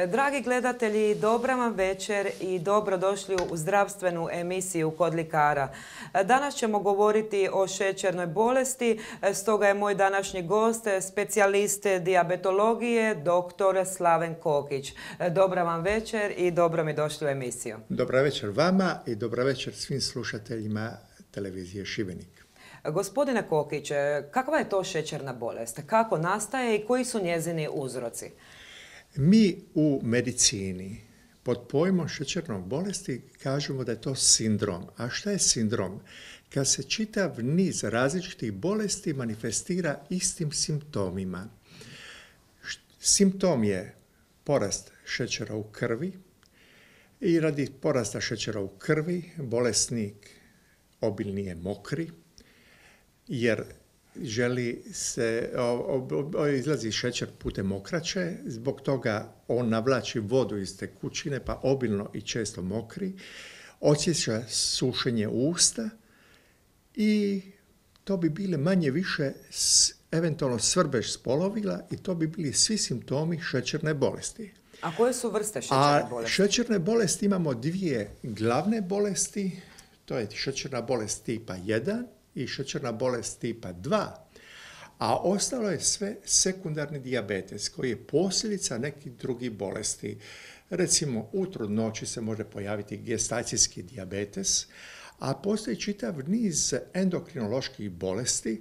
Dragi gledatelji, dobra vam večer i dobrodošli u zdravstvenu emisiju Kod likara. Danas ćemo govoriti o šećernoj bolesti, stoga je moj današnji gost specijalist dijabetologije, dr. Slaven Kokić. Dobra vam večer i dobro mi došli u emisiju. Dobra večer vama i dobra večer svim slušateljima televizije Šibenik. Gospodine Kokić, kakva je to šećerna bolest? Kako nastaje i koji su njezini uzroci? Mi u medicini pod pojmom šećernog bolesti kažemo da je to sindrom. A šta je sindrom? Kad se čitav niz različitih bolesti manifestira istim simptomima. Simptom je porast šećera u krvi i radi porasta šećera u krvi bolesnik obilnije mokri jer želi se, izlazi šećer putem mokraće, zbog toga on navlači vodu iz tekućine pa obilno i često mokri, osjeća sušenje usta i to bi bile manje više eventualno svrbež spolovila i to bi bili svi simptomi šećerne bolesti. A koje su vrste šećerne bolesti? Šećerne bolesti imamo dvije glavne bolesti, to je šećerna bolest tipa 1 i šećerna bolest tipa 2, a ostalo je sve sekundarni dijabetes koji je posljedica nekih drugih bolesti. Recimo, u trudnoći se može pojaviti gestacijski dijabetes, a postoji čitav niz endokrinoloških bolesti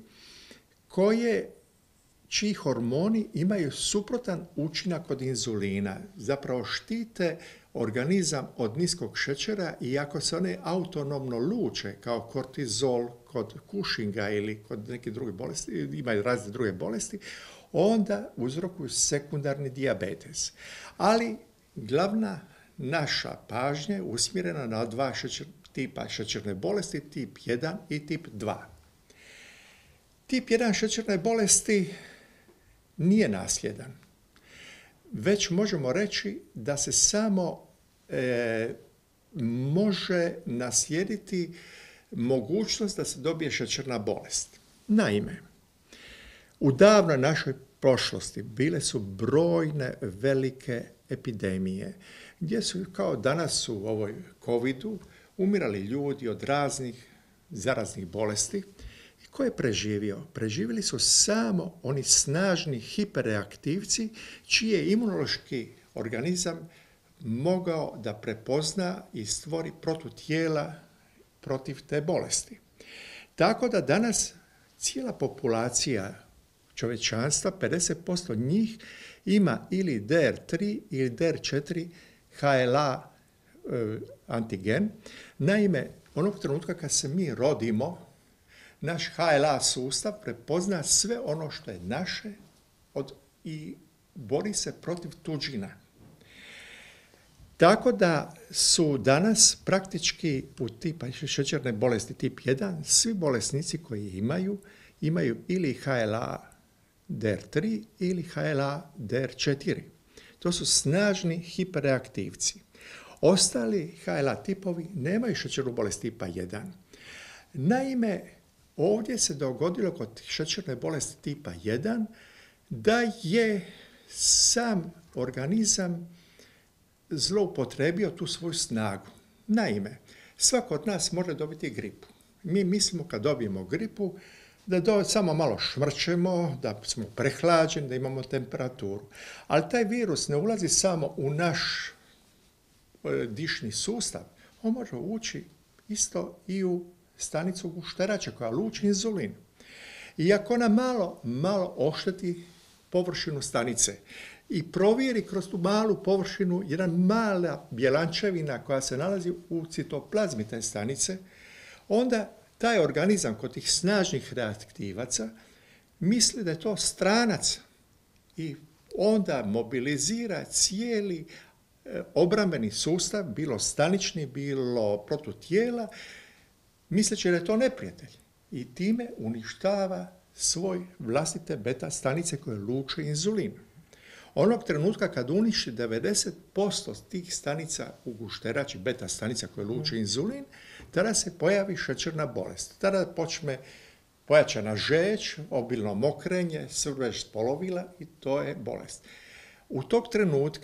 čiji hormoni imaju suprotan učinak od inzulina. Zapravo štite organizam od niskog šećera i ako se one autonomno luče kao kortizol kod Cushinga ili kod neke druge bolesti, imaju razne druge bolesti, onda uzrokuju sekundarni dijabetes. Ali glavna naša pažnja je usmjerena na dva tipa šećerne bolesti, tip 1 i tip 2. Tip 1 šećerne bolesti nije nasljedan, već možemo reći da se samo može naslijediti mogućnost da se dobije šećerna bolest. Naime, u davnoj našoj prošlosti bile su brojne velike epidemije, gdje su, kao danas u ovoj covidu, umirali ljudi od raznih zaraznih bolesti. Ko je preživio? Preživjeli su samo oni snažni hiperreaktivci čiji je imunološki organizam mogao da prepozna i stvori protutijela protiv te bolesti. Tako da danas cijela populacija čovječanstva, 50% njih, ima ili DR3 ili DR4 HLA antigen. Naime, onog trenutka kad se mi rodimo, naš HLA sustav prepozna sve ono što je naše i bori se protiv tuđina. Tako da su danas praktički u tipa šećerne bolesti tip 1 svi bolesnici koji imaju ili HLA DR3 ili HLA DR4. To su snažni hiperreaktivci. Ostali HLA tipovi nemaju šećernu bolest tipa 1. Naime, ovdje se dogodilo kod šećerne bolesti tipa 1 da je sam organizam zloupotrebio tu svoju snagu. Naime, svako od nas može dobiti gripu. Mi mislimo kad dobijemo gripu da samo malo šmrčemo, da smo prehlađeni, da imamo temperaturu. Ali taj virus ne ulazi samo u naš dišni sustav, on može ući isto i u stanicu gušterača koja luči inzulin. I ako ona malo ošteti površinu stanice i provjeri kroz tu malu površinu jedna mala bjelančevina koja se nalazi u citoplazmi te stanice, onda taj organizam kod tih snažnih reaktivaca misli da je to stranac i onda mobilizira cijeli obrambeni sustav, bilo stanični, bilo protutijela, misleći da je to neprijatelj i time uništava svoj vlastite beta stanice koje luče inzulin. Onog trenutka kad uništi 90% tih stanica u gušterači, beta stanica koje luče inzulin, tada se pojavi šećerna bolest. Tada počne pojačana žeđ, obilno mokrenje, svrbež spolovila i to je bolest. U tog trenutka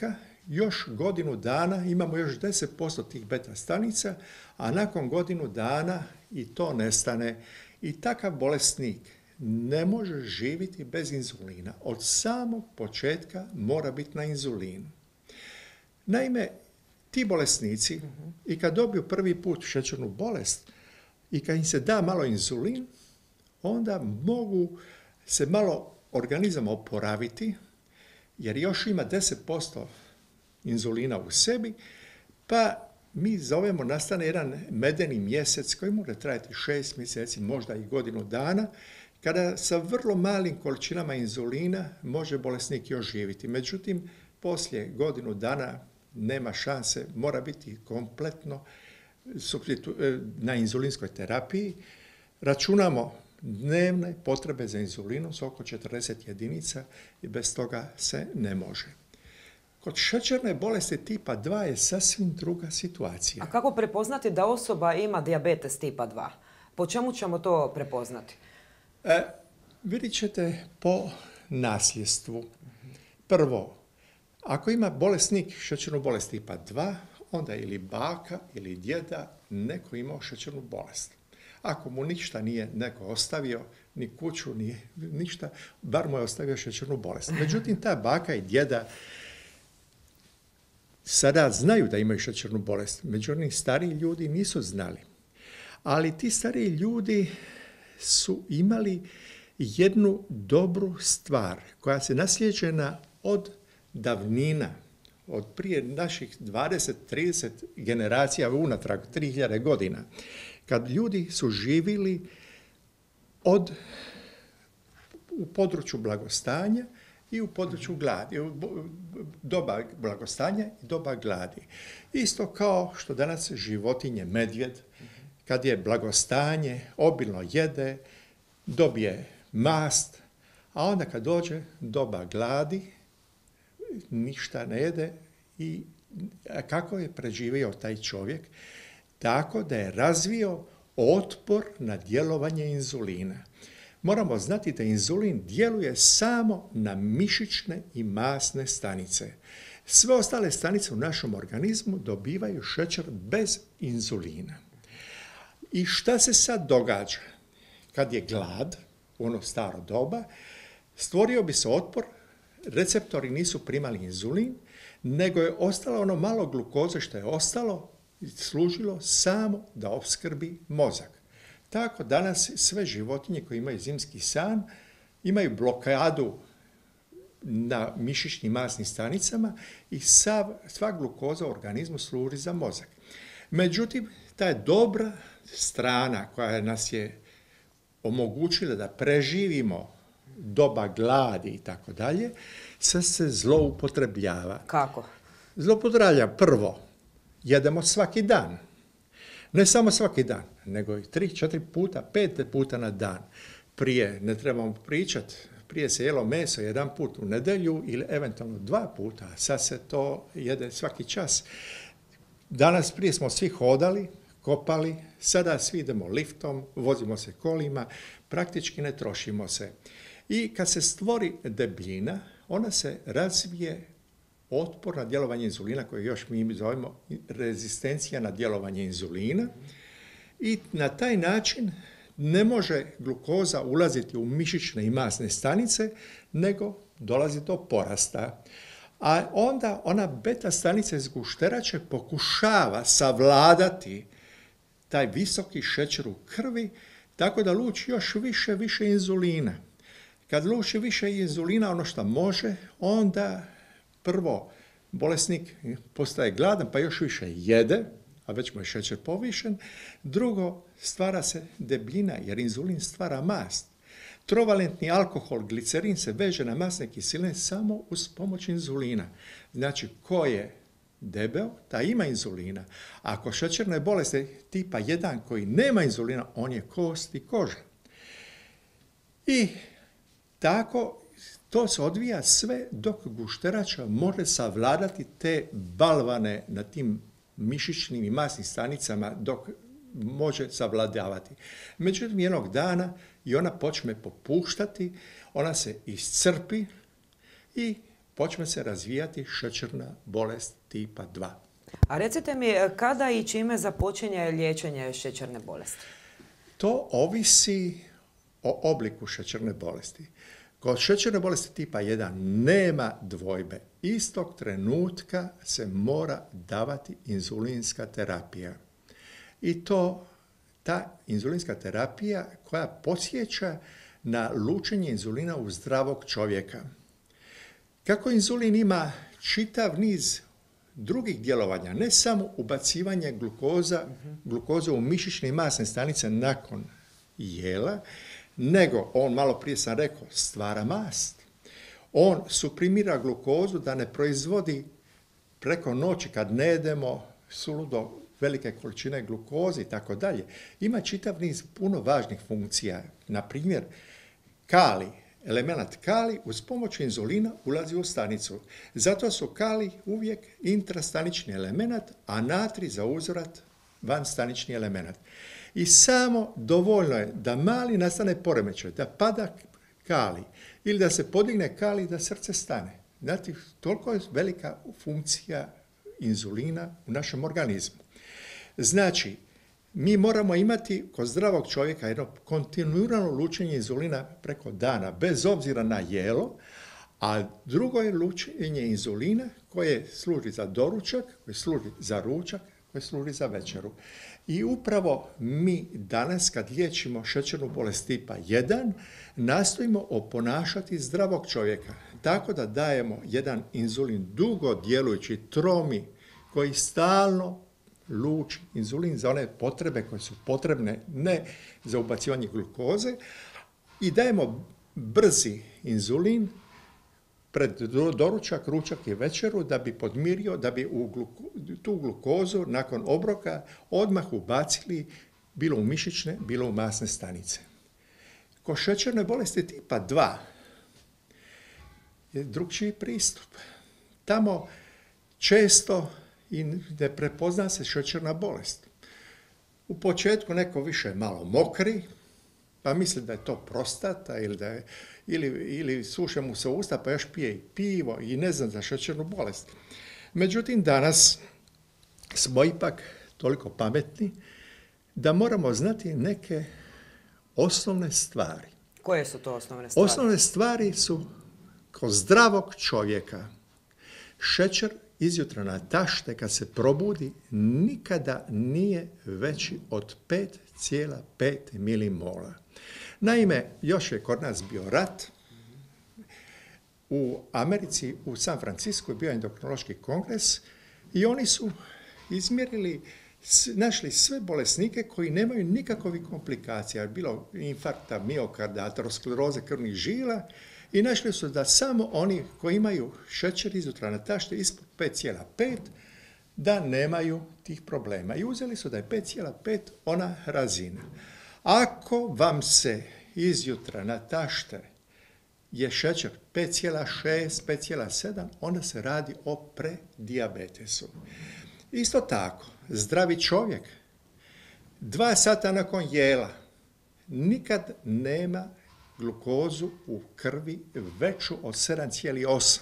još godinu dana imamo još 10% tih beta stanica, a nakon godinu dana i to nestane. I takav bolesnik ne može živjeti bez inzulina. Od samog početka mora biti na inzulinu. Naime, ti bolesnici i kad dobiju prvi put šećernu bolest i kad im se da malo inzulin, onda mogu se malo organizam oporaviti, jer još ima 10% inzulina u sebi, pa mi zovemo, nastane jedan medeni mjesec koji može trajati 6 mjeseci, možda i godinu dana, kada sa vrlo malim količinama inzulina može bolesnik još živjeti. Međutim, poslije godinu dana nema šanse, mora biti kompletno na inzulinskoj terapiji. Računamo dnevne potrebe za inzulinom s oko 40 jedinica i bez toga se ne može. Kod šećerne bolesti tipa 2 je sasvim druga situacija. A kako prepoznati da osoba ima dijabetes tipa 2? Po čemu ćemo to prepoznati? Vidjet ćete po nasljedstvu. Prvo, ako ima bolesnik šećernu bolest tipa 2, onda ili baka ili djeda neko imao šećernu bolest. Ako mu ništa nije neko ostavio, ni kuću, ni ništa, bar mu je ostavio šećernu bolest. Međutim, ta baka i djeda sada znaju da imaju šećernu bolest. Međutim, stariji ljudi nisu znali. Ali ti stariji ljudi su imali jednu dobru stvar koja se naslijeđena od davnina, od prije naših 20-30 generacija unatrag 3000 godina, kad ljudi su živjeli u području blagostanja i u području gladi, u doba blagostanja i doba gladi. Isto kao što danas životinje, medvjed, kad je blagostanje, obilno jede, dobije mast, a onda kad dođe doba gladi, ništa ne jede. I kako je preživio taj čovjek? Tako da je razvio otpor na djelovanje inzulina. Moramo znati da inzulin djeluje samo na mišićne i masne stanice. Sve ostale stanice u našem organizmu dobivaju šećer bez inzulina. I šta se sad događa? Kad je glad, u ono staro doba, stvorio bi se otpor, receptori nisu primali inzulin, nego je ostalo ono malo glukoze što je ostalo i služilo samo da opskrbi mozak. Tako danas sve životinje koje imaju zimski san imaju blokadu na mišićnim masnim stanicama i sva glukoza u organizmu služi za mozak. Međutim, ta je dobra strana koja nas je omogućila da preživimo doba gladi i tako dalje, sad se zloupotrebljava. Kako? Zloupotrebljava prvo, jedemo svaki dan. Ne samo svaki dan, nego i 3, 4 puta, 5 puta na dan. Prije, ne trebamo pričati, prije se jelo meso jedan put u nedjelju ili eventualno 2 puta, a sad se to jede svaki čas. Danas prije smo svi hodali, kopali, sada svi idemo liftom, vozimo se kolima, praktički ne trošimo se. I kad se stvori debljina, ona se razvije otpor na djelovanje inzulina, koje još mi zovemo rezistencija na djelovanje inzulina. I na taj način ne može glukoza ulaziti u mišićne i masne stanice, nego dolazi do porasta. A onda ona beta stanica iz gušterače pokušava savladati taj visoki šećer u krvi, tako da luči još više inzulina. Kad luči više inzulina, ono što može, onda prvo bolesnik postaje gladan pa još više jede, a već mu je šećer povišen. Drugo, stvara se debljina jer inzulin stvara mast. Trovalentni alkohol, glicerin se veže na masne kiseline samo uz pomoć inzulina. Znači, ko je debel, taj ima inzulina. Ako šećerne bolesti tipa 1 koji nema inzulina, on je kost i koža. I tako to se odvija sve dok gušterača može savladati te balvane na tim mišićnim i masnim stanicama dok može savladavati. Međutim, jednog dana i ona počne popuštati, ona se iscrpi i počne se razvijati šećerna bolest tipa 2. A recite mi, kada i čime započinje liječenje šećerne bolesti? To ovisi o obliku šećerne bolesti. Kod šećerne bolesti tipa 1 nema dvojbe. Istog trenutka se mora davati inzulinska terapija. I to ta inzulinska terapija koja podsjeća na lučenje inzulina u zdravog čovjeka. Kako inzulin ima čitav niz drugih djelovanja, ne samo ubacivanje glukoze u mišićne i masne stanice nakon jela, nego on, malo prije sam rekao, stvara mast. On suprimira glukozu da ne proizvodi preko noći kad ne jedemo suludo velike količine glukoze i tako dalje. Ima čitav niz puno važnih funkcija. Na primjer, kalij, element kalij uz pomoć inzulina ulazi u stanicu. Zato su kalij uvijek intrastanični element, a natrij za uzvrat vanstanični element. I samo dovoljno je da mali nastane poremećaj, da pada kalij ili da se podigne kalij da srce stane. Znate, toliko je velika funkcija inzulina u našem organizmu. Znači, mi moramo imati kod zdravog čovjeka jedno kontinuirano lučenje inzulina preko dana, bez obzira na jelo, a drugo je lučenje inzulina koje služi za doručak, koje služi za ručak, koje služi za večeru. I upravo mi danas kad liječimo šećernu bolest tipa 1, nastojimo oponašati zdravog čovjeka, tako da dajemo jedan inzulin dugo djelujući tromi koji stalno luči inzulin za one potrebe koje su potrebne, ne za ubacivanje glukoze, i dajemo brzi inzulin pred doručak, ručak i večeru da bi podmirio, da bi tu glukozu nakon obroka odmah ubacili bilo u mišićne, bilo u masne stanice. Kod šećerne bolesti tipa 2 je drukčiji pristup. Tamo često i ne prepozna se šećerna bolest. U početku neko više malo mokri, pa misli da je to prostata ili suše mu se usta, pa još pije i pivo i ne znam za šećernu bolest. Međutim, danas smo ipak toliko pametni da moramo znati neke osnovne stvari. Koje su to osnovne stvari? Osnovne stvari su kod zdravog čovjeka. Šećer izjutra na tašte kad se probudi nikada nije veći od 5,5 milimola. Naime, još je kod nas bio rat. U Americi, u San Francisku je bio endokrinološki kongres i oni su izmjerili, našli sve bolesnike koji nemaju nikakvih komplikacija, bilo infarkta, miokarda, ateroskleroze krvnih žila, i našli su da samo oni koji imaju šećer izjutra na tašte ispod 5,5 da nemaju tih problema. I uzeli su da je 5,5 ona razina. Ako vam se izjutra na tašte je šećer 5,6, 5,7, onda se radi o predijabetesu. Isto tako, zdravi čovjek 2 sata nakon jela nikad nema glukozu u krvi veću od 7,8.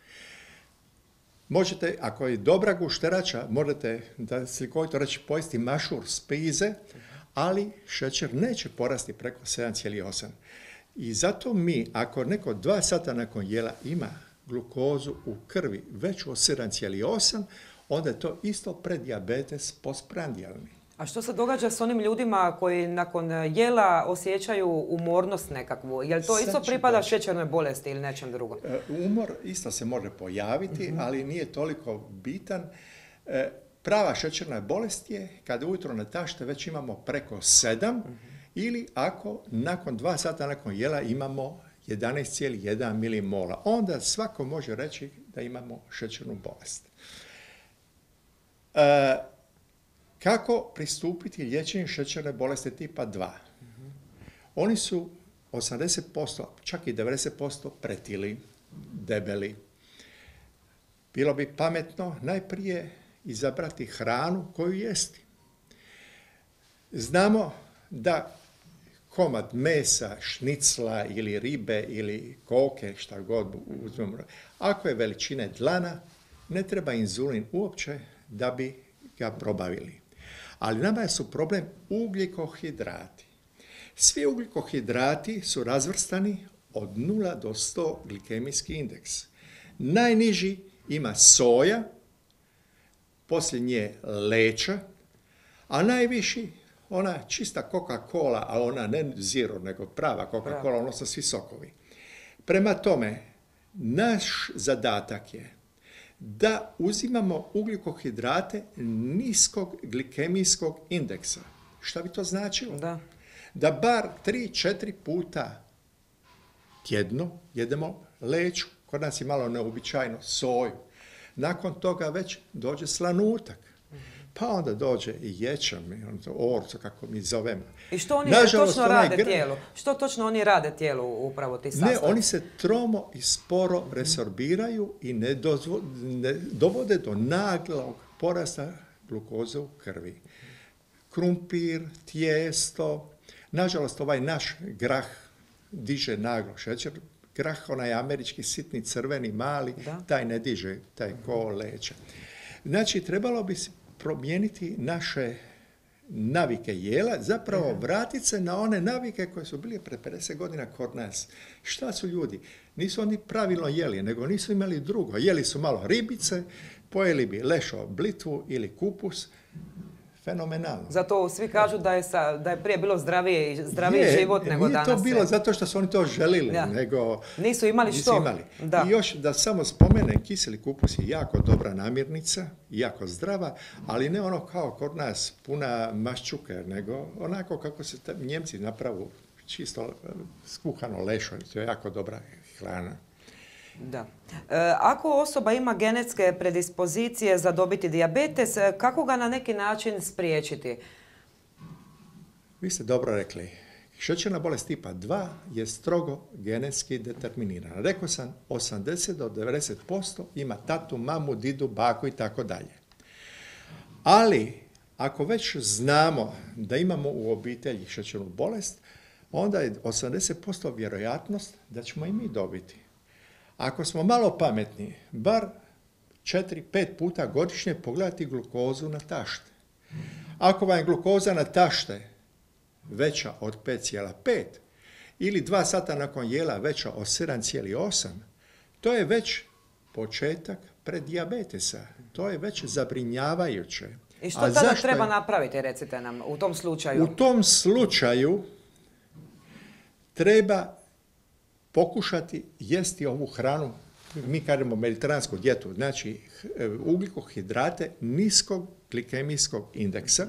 Možete, ako je dobra gušterača, možete, da slikovito reći, pojesti mašur s pize, ali šećer neće porasti preko 7,8. I zato mi, ako neko 2 sata nakon jela ima glukozu u krvi veću od 7,8, onda je to isto predijabetes postprandijalni. A što se događa s onim ljudima koji nakon jela osjećaju umornost nekakvu? Je li to isto pripada šećernoj bolesti ili nečem drugom? Umor isto se može pojaviti, ali nije toliko bitan. Prava šećerna bolest je kada ujutro na tašte već imamo preko 7 ili ako nakon 2 sata nakon jela imamo 11,1 milimola. Onda svako može reći da imamo šećernu bolest. Kako pristupiti liječenju šećerne bolesti tipa 2? Oni su 80%, čak i 90% pretili, debeli. Bilo bi pametno najprije izabrati hranu koju jesti. Znamo da komad mesa, šnicla ili ribe ili koke, šta god uzmemo. Ako je veličine dlana, ne treba inzulin uopće da bi ga probavili. Ali nama su problem ugljikohidrati. Svi ugljikohidrati su razvrstani od 0 do 100 glikemijski indeks. Najniži ima soja, poslije nje leća, a najviši ona čista Coca-Cola, a ona ne zero, nego prava Coca-Cola, odnosno svi sokovi. Prema tome, naš zadatak je da uzimamo ugljikohidrate niskog glikemijskog indeksa. Šta bi to značilo? Da bar 3-4 puta tjedno jedemo leću. Kod nas je malo neobičajno soju. Nakon toga već dođe slanutak. Pa onda dođe i ječam, orzo, kako mi zovemo. I što oni točno rade tijelu? Što točno oni rade tijelu upravo ti sastojci? Ne, oni se tromo i sporo resorbiraju i ne dovode do naglog porasta glukoze u krvi. Krumpir, tijesto, nažalost ovaj naš grah diže naglo šećer. Grah, onaj američki sitni, crveni, mali, taj ne diže, taj ko leća. Znači, trebalo bi promijeniti naše navike jela, zapravo vratiti se na one navike koje su bile pred 50 godina kod nas. Šta su ljudi? Nisu oni pravilno jeli, nego nisu imali drugo. Jeli su malo ribice, pojeli bi lešo, blitvu ili kupus. Fenomenalno. Zato svi kažu da je prije bilo zdraviji život nego danas. Nije to bilo zato što su oni to želili, nego nisu imali što. I još da samo spomenem, kiseli kupus je jako dobra namirnica, jako zdrava, ali ne ono kao kod nas puna maščuke, nego onako kako se Njemci napravu, čisto skuhano lešo, to je jako dobra hrana. Da. Ako osoba ima genetske predispozicije za dobiti dijabetes, kako ga na neki način spriječiti? Vi ste dobro rekli. Šećerna bolest tipa 2 je strogo genetski determinirana. Rekao sam, 80 do 90% ima tatu, mamu, didu, baku i tako dalje. Ali, ako već znamo da imamo u obitelji šećernu bolest, onda je 80% vjerojatnost da ćemo i mi dobiti. Ako smo malo pametni, bar 4-5 puta godišnje pogledati glukozu na tašte. Ako vam je glukoza na tašte veća od 5,5 ili 2 sata nakon jela veća od 7,8, to je već početak predijabetesa. To je već zabrinjavajuće. I što tada treba napraviti, recite nam, u tom slučaju? U tom slučaju treba pokušati jesti ovu hranu, mi kažemo mediteransku dijetu, znači ugljikohidrate niskog glikemijskog indeksa.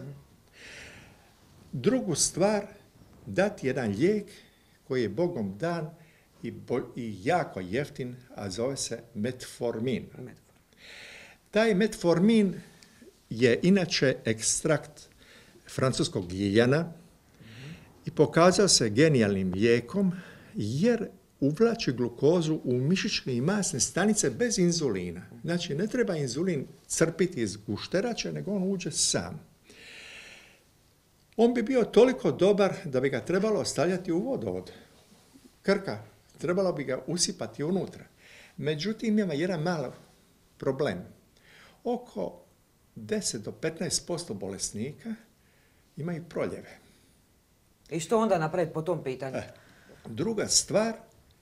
Drugu stvar, dati jedan lijek koji je Bogom dan i jako jeftin, a zove se metformin. Taj metformin je inače ekstrakt francuskog ljiljana i pokazao se genijalnim lijekom jer uvlači glukozu u mišićne i masne stanice bez inzulina. Znači, ne treba inzulin crpiti iz gušterače, nego on uđe sam. On bi bio toliko dobar da bi ga trebalo stavljati u vodovod. Krka, trebalo bi ga usipati unutra. Međutim, ima jedan mali problem. Oko 10 do 15% bolesnika imaju proljeve. I što onda napraviti po tom pitanju? Druga stvar,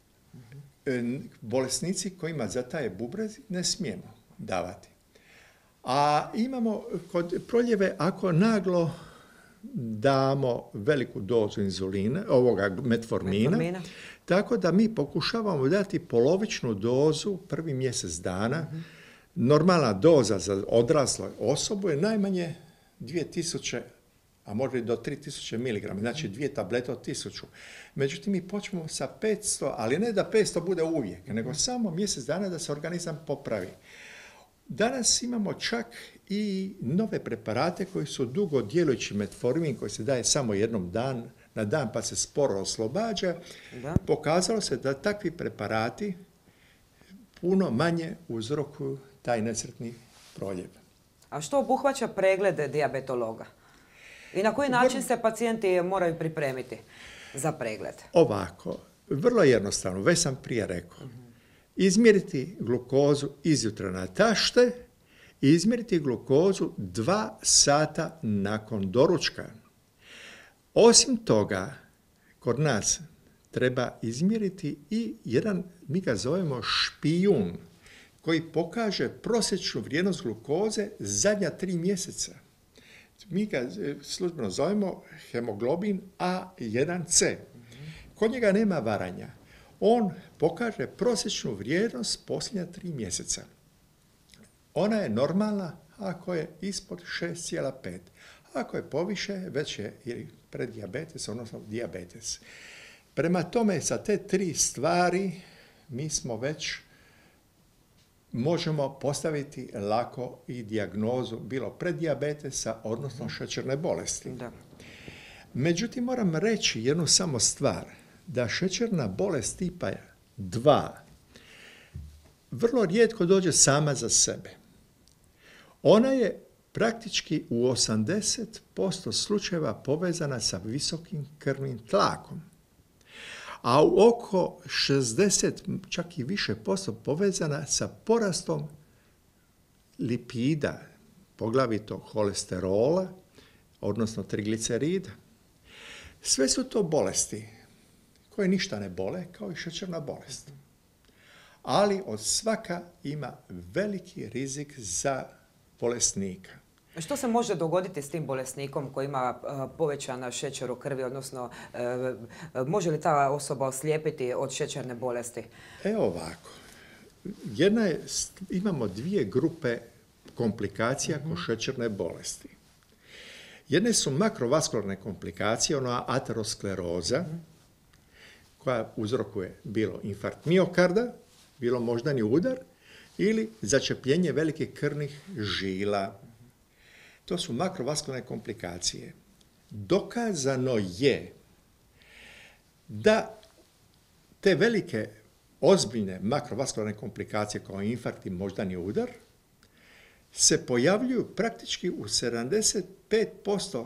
bolesnici kojima zataje bubrez ne smijemo davati. A imamo kod proljeve, ako naglo damo veliku dozu inzulina, ovoga metformina, tako da mi pokušavamo dati polovičnu dozu prvi mjesec dana. Normalna doza za odraslu osobu je najmanje 2000, a može i do 3000 mg, znači 2 tablete od 1000. Međutim, mi počnemo sa 500, ali ne da 500 bude uvijek, nego samo mjesec dana da se organizam popravi. Danas imamo čak i nove preparate koji su dugo djelujući metformin, koji se daje samo jednom na dan pa se sporo oslobađa. Pokazalo se da takvi preparati puno manje uzrokuju taj nesretni proljev. A što obuhvaća preglede dijabetologa? I na koji način se pacijenti moraju pripremiti za pregled? Ovako, vrlo jednostavno, već sam prije rekao. Izmjeriti glukozu izjutra na tašte i izmjeriti glukozu 2 sata nakon doručka. Osim toga, kod nas treba izmjeriti i jedan, mi ga zovemo špijun, koji pokaže prosječnu vrijednost glukoze zadnja 3 mjeseca. Mi ga službeno zovemo hemoglobin A1C. Kod njega nema varanja. On pokaže prosječnu vrijednost posljednja 3 mjeseca. Ona je normalna ako je ispod 6,5. Ako je poviše, već je ili preddijabetes, odnosno dijabetes. Prema tome, sa te 3 stvari mi smo već možemo postaviti lako i dijagnozu bilo preddiabetesa, odnosno šećerne bolesti. Da. Međutim, moram reći jednu samo stvar, da šećerna bolest tipa 2 vrlo rijetko dođe sama za sebe. Ona je praktički u 80% slučajeva povezana sa visokim krvnim tlakom, a u oko 60, čak i više posto povezana sa porastom lipida, poglavito holesterola, odnosno triglicerida. Sve su to bolesti koje ništa ne bole, kao i šećerna bolest. Ali od svaka ima veliki rizik za bolesnika. Što se može dogoditi s tim bolesnikom koji ima povećana šećer u krvi, odnosno može li ta osoba oslijepiti od šećerne bolesti? Ovako. Imamo 2 grupe komplikacija kod šećerne bolesti. Jedne su makrovaskularne komplikacije, ona ateroskleroza, koja uzrokuje bilo infarkt miokarda, bilo moždani udar ili začepljenje velikih krvnih žila. To su makrovaskularne komplikacije. Dokazano je da te velike, ozbiljne makrovaskularne komplikacije kao infarkt i moždani udar se pojavljuju praktički u 75%.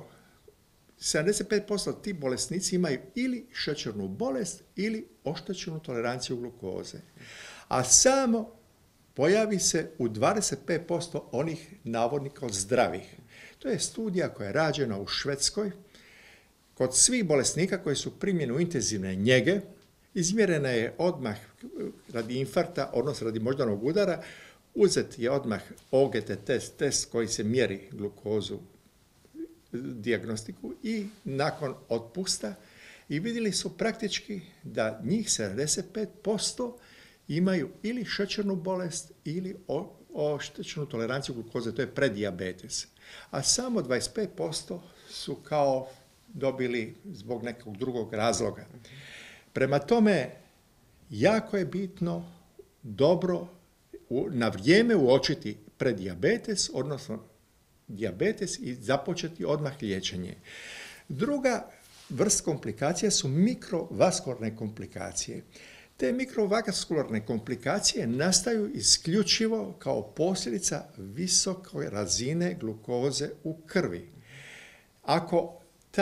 75% ti bolesnici imaju ili šećernu bolest ili oštećenu toleranciju glukoze. A samo pojavi se u 25% onih navodnika zdravih. To je studija koja je rađena u Švedskoj. Kod svih bolesnika koji su primljeni u intenzivne njege, izmjerena je odmah radi infarkta, odnosno radi moždanog udara, uzet je odmah OGT test koji se mjeri glukozu, dijagnostiku i nakon otpusta i vidjeli su praktički da njih 75% imaju ili šećernu bolest ili oštećenu toleranciju glukoze, to je preddijabetes. A samo 25% su kao dobili zbog nekog drugog razloga. Prema tome, jako je bitno dobro na vrijeme uočiti preddijabetes, odnosno dijabetes i započeti odmah liječenje. Druga vrst komplikacija su mikrovaskularne komplikacije. Te mikrovaskularne komplikacije nastaju isključivo kao posljedica visoke razine glukoze u krvi. Ako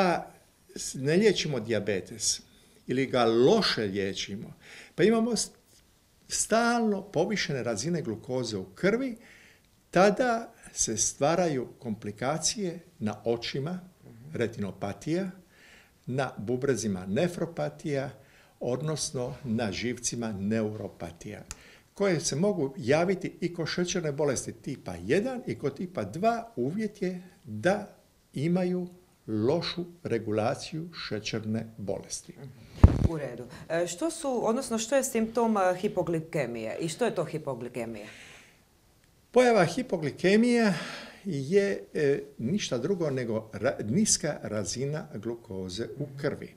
ne liječimo dijabetes ili ga loše liječimo, pa imamo stalno povišene razine glukoze u krvi, tada se stvaraju komplikacije na očima, retinopatija, na bubrezima nefropatija, odnosno na živcima neuropatija, koje se mogu javiti i kod šećerne bolesti tipa 1 i kod tipa 2. Uvjet je da imaju lošu regulaciju šećerne bolesti. U redu. Što je simptom hipoglikemije i što je to hipoglikemija? Pojava hipoglikemija je ništa drugo nego niska razina glukoze u krvi.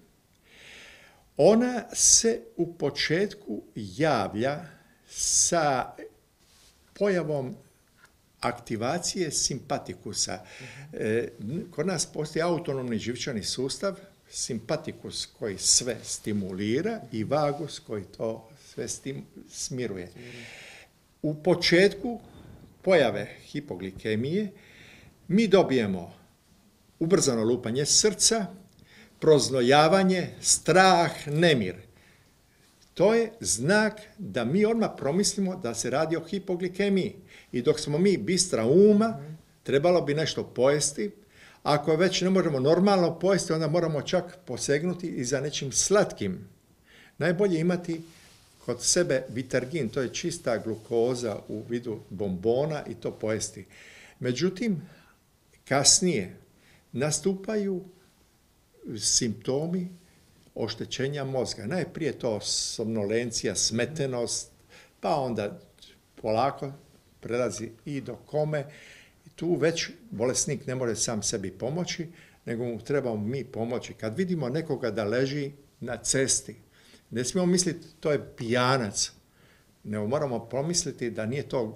Ona se u početku javlja sa pojavom aktivacije simpatikusa. Kod nas postoji autonomni živčani sustav, simpatikus koji sve stimulira i vagus koji to sve smiruje. U početku pojave hipoglikemije mi dobijemo ubrzano lupanje srca, proznojavanje, strah, nemir. To je znak da mi odmah promislimo da se radi o hipoglikemiji. I dok smo mi bistra uma, trebalo bi nešto pojesti. Ako već ne možemo normalno pojesti, onda moramo čak posegnuti i za nečim slatkim. Najbolje imati kod sebe vitargin, to je čista glukoza u vidu bombona i to pojesti. Međutim, kasnije nastupaju simptomi oštećenja mozga. Najprije to somnolencija, smetenost, pa onda polako prelazi i do kome. Tu već bolesnik ne može sam sebi pomoći, nego mu trebamo mi pomoći. Kad vidimo nekoga da leži na cesti, ne smijemo misliti to je pijanac, nego moramo pomisliti da nije to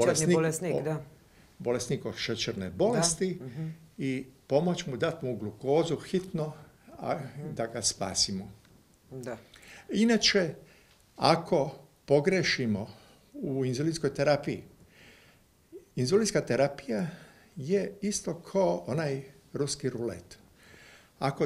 bolesnik od šećerne bolesti i pomoć mu, dati mu glukozu hitno, da ga spasimo. Da. Inače, ako pogrešimo u inzulinskoj terapiji, inzulinska terapija je isto kao onaj ruski rulet. Ako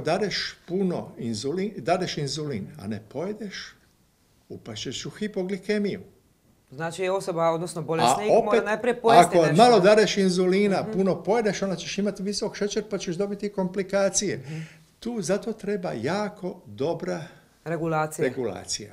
dadeš inzulin, a ne pojedeš, upašćeš u hipoglikemiju. Znači osoba, odnosno bolesnik, mora najprije pojesti nešto. Ako malo dadeš inzulina, puno pojedeš, onda ćeš imati visok šećer pa ćeš dobiti komplikacije. Tu zato treba jako dobra regulacija.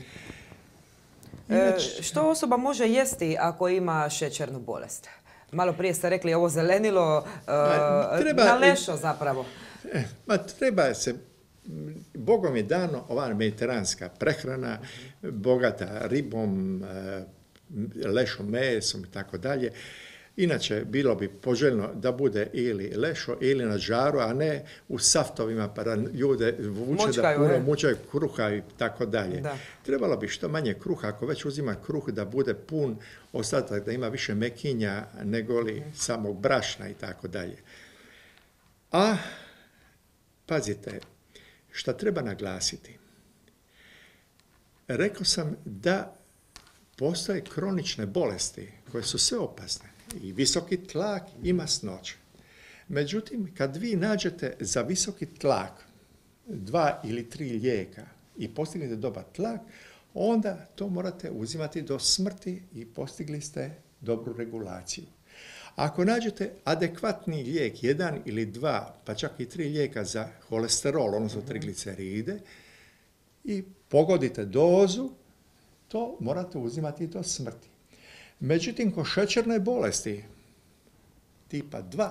Što osoba može jesti ako ima šećernu bolest? Malo prije ste rekli ovo zelenilo, na lešo zapravo. Treba se, Bogom je dano ova mediteranska prehrana, bogata ribom, lešom, mesom i tako dalje. Inače, bilo bi poželjno da bude ili lešo ili na žaru, a ne u saftovima pa ljude vuče da puno mučaju kruha i tako dalje. Trebalo bi što manje kruha, ako već uzima kruh da bude pun ostatak, da ima više mekinja nego li samog brašna i tako dalje. A, pazite, šta treba naglasiti? Rekao sam da postoje kronične bolesti koje su sve opasne. I visoki tlak i masnoća. Međutim, kad vi nađete za visoki tlak 2 ili 3 lijeka i postignete dobar tlak, onda to morate uzimati do smrti i postigli ste dobru regulaciju. Ako nađete adekvatni lijek, 1 ili 2, pa čak i 3 lijeka za holesterol, odnosno trigliceride, i pogodite dozu, to morate uzimati do smrti. Međutim, kod šećerne bolesti tipa 2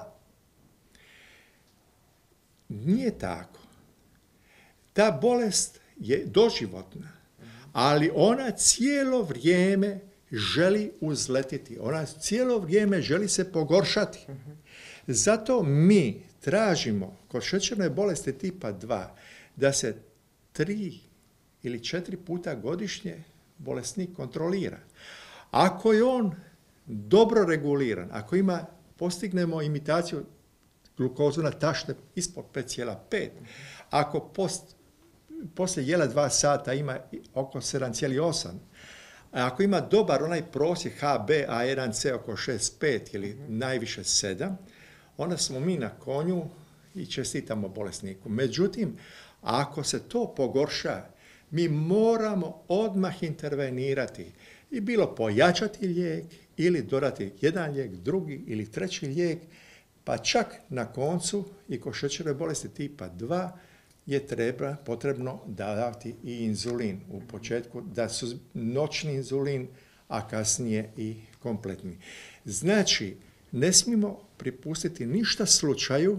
nije tako. Ta bolest je doživotna, ali ona cijelo vrijeme želi uzletiti. Ona cijelo vrijeme želi se pogoršati. Zato mi tražimo kod šećerne bolesti tipa 2 da se 3 ili 4 puta godišnje bolesnik kontrolira. Ako je on dobro reguliran, ako postignemo imitaciju glukozu na tašne ispod 5,5, ako poslije jela 2 sata ima oko 7,8, ako ima dobar onaj prosjek HbA1c oko 6,5 ili najviše 7, onda smo mi na konju i čestitamo bolesniku. Međutim, ako se to pogorša, mi moramo odmah intervenirati i bilo pojačati lijek ili dodati jedan lijek, drugi ili treći lijek, pa čak na koncu i kod šećerne bolesti tipa 2 je potrebno dati i inzulin. U početku da su noćni inzulin, a kasnije i kompletni. Znači, ne smijemo pripustiti ništa slučaju.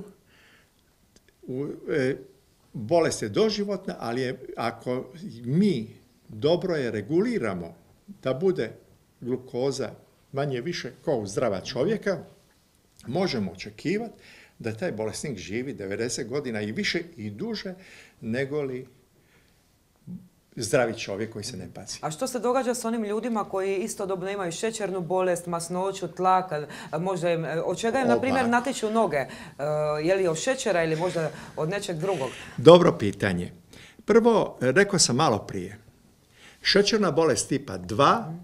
Bolest je doživotna, ali ako mi dobro je reguliramo da bude glukoza manje više kao u zdrava čovjeka, možemo očekivati da taj bolesnik živi 90 godina i više i duže nego li zdravi čovjek koji se ne pazi. A što se događa s onim ljudima koji istodobno imaju šećernu bolest, masnoću, tlak, možda od čega im, na primjer, natječu noge? Je li od šećera ili možda od nečeg drugog? Dobro pitanje. Prvo, rekao sam malo prije, šećerna bolest tipa 2,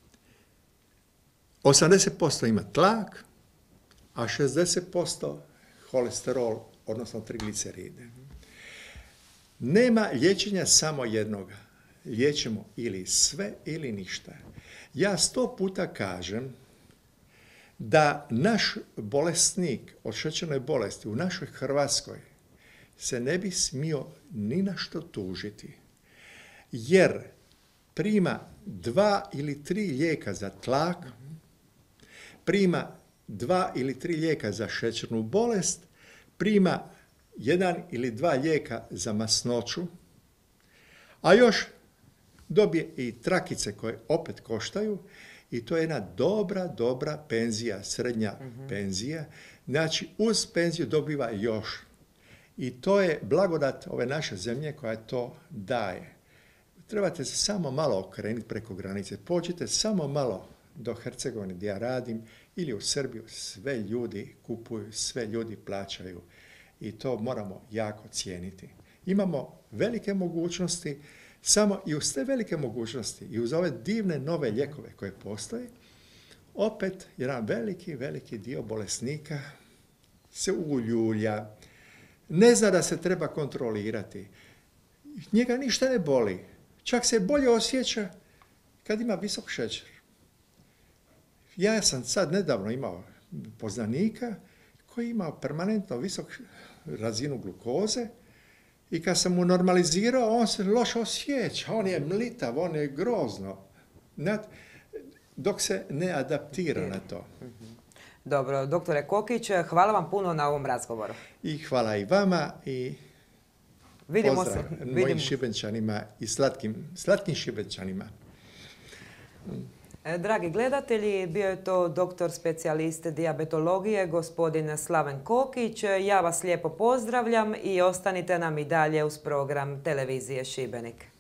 80% ima tlak, a 60% holesterol, odnosno trigliceride. Nema liječenja samo jednoga. Liječimo ili sve ili ništa. Ja 100 puta kažem da naš bolesnik od šećerne bolesti u našoj Hrvatskoj se ne bi smio ni na što tužiti. Jer prima 2 ili 3 lijeka za tlak, prima 2 ili 3 lijeka za šećernu bolest, prima 1 ili 2 lijeka za masnoću, a još dobije i trakice koje opet koštaju i to je jedna dobra penzija, srednja penzija. Znači, uz penziju dobiva još. I to je blagodat ove naše zemlje koja to daje. Trebate se samo malo okrenuti preko granice. Pođite samo malo do Hercegovine gdje ja radim ili u Srbiju. Sve ljudi kupuju, sve ljudi plaćaju. I to moramo jako cijeniti. Imamo velike mogućnosti, samo i uz te velike mogućnosti i uz ove divne nove lijekove koje postoje, opet jedan veliki dio bolesnika se uljulja, ne zna da se treba kontrolirati. Njega ništa ne boli. Čak se bolje osjeća kad ima visok šećer. Ja sam sad nedavno imao poznanika koji ima permanentno visok razinu glukoze i kad sam mu normalizirao, on se loše osjeća, on je mlitav, on je grozno, dok se ne adaptira na to. Dobro, doktore Kokić, hvala vam puno na ovom razgovoru. I hvala i vama i pozdrav mojim Šibenčanima i slatkim Šibenčanima. Dragi gledatelji, bio je to doktor specijalist dijabetologije, gospodin Slaven Kokić. Ja vas lijepo pozdravljam i ostanite nam i dalje uz program televizije Šibenik.